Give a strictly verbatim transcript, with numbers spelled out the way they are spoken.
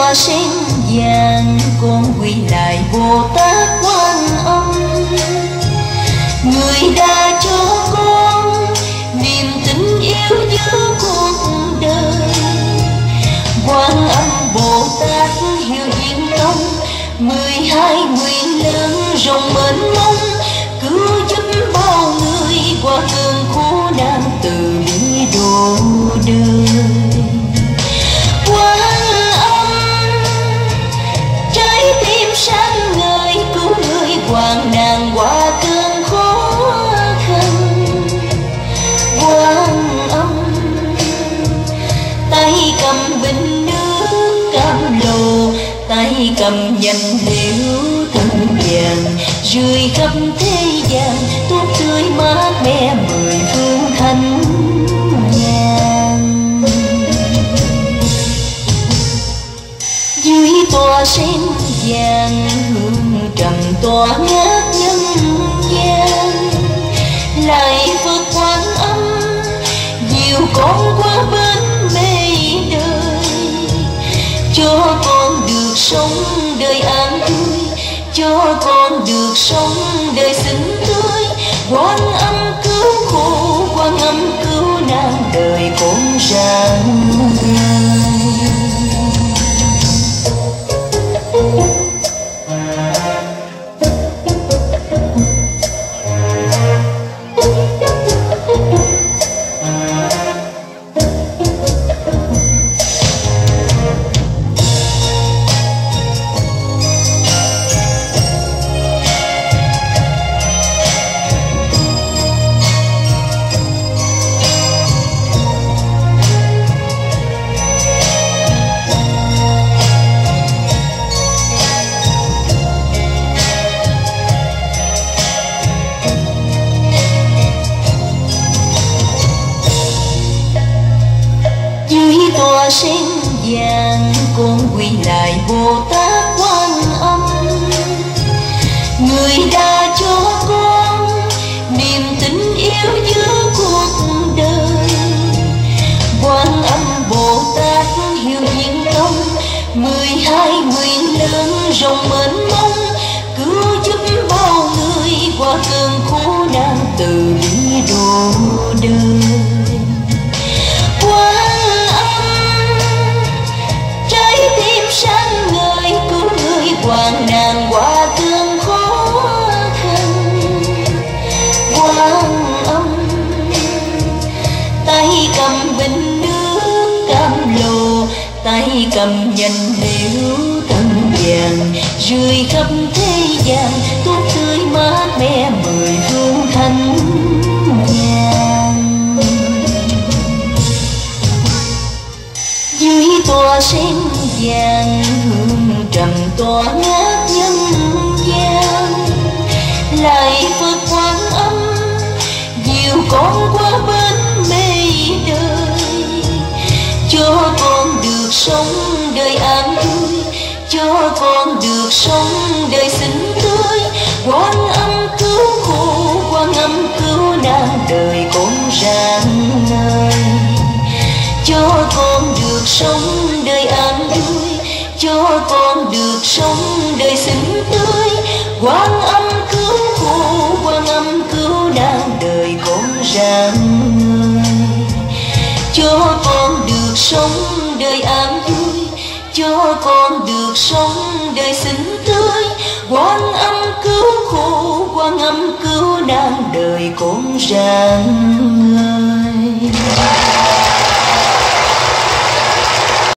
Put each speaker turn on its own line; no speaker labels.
tòa sen vàng, con quy lại Bồ Tát Quan Âm. Người đã cho con niềm tin yêu giữa cuộc đời. Quan Âm Bồ Tát hiệu diện công, mười hai nguyện lớn rộng mênh mông, cứu giúp bao người qua cơn khổ nạn, từ bi độ đời. Quan Âm trái tim sáng ngời, cứu người hoạn nạn qua cơn khó khăn. Quan Âm tay cầm bình nước cam lồ, tay cầm nhành liễu thân vàng, rơi khắp thế gian tốt tươi mát mẻ mười phương thanh nhàn. Dưới tòa sen vàng hương trầm tỏa ngát nhân gian, lại Phật Quan Âm dìu con qua bên mê đời, cho con được sống đời an vui, cho con được sống đời xinh tươi. Quan Âm cứu khổ, Quan Âm cứu nạn, đời con rạng ngời. Tòa sen vàng, con quy lại Bồ Tát Quan Âm. Người đã cho con niềm tin yêu giữa cuộc đời. Quan Âm Bồ Tát hiệu diện công, mười hai nguyện lớn rộng mênh mông, cứu giúp bao người qua cơn khổ nạn, từ bi độ đời. Sáng ngời cứu người hoạn nạn qua cơn khó khăn. Quan Âm tay cầm bình nước cam lồ, tay cầm nhành liễu thân vàng, rơi khắp thế gian tốt tươi mát mẻ mười phương thanh nhàn. Dưới tòa sen vàng hương trầm tỏa ngát nhân gian, lại Phật Quan Âm dìu con qua bên mê đời, cho con được sống đời an vui, cho con được sống đời xinh tươi. Quan Âm cứu khổ, Quan Âm cứu nạn, đời con rạng ngời, cho con được sống đời an vui, cho con được sống đời xinh tươi. Quan Âm cứu khổ, Quan Âm cứu nạn, đời con rạng ngời, cho con được sống đời an vui, cho con được sống đời xinh tươi. Quan Âm cứu khổ, Quan Âm cứu nạn, đời con rạng ngời.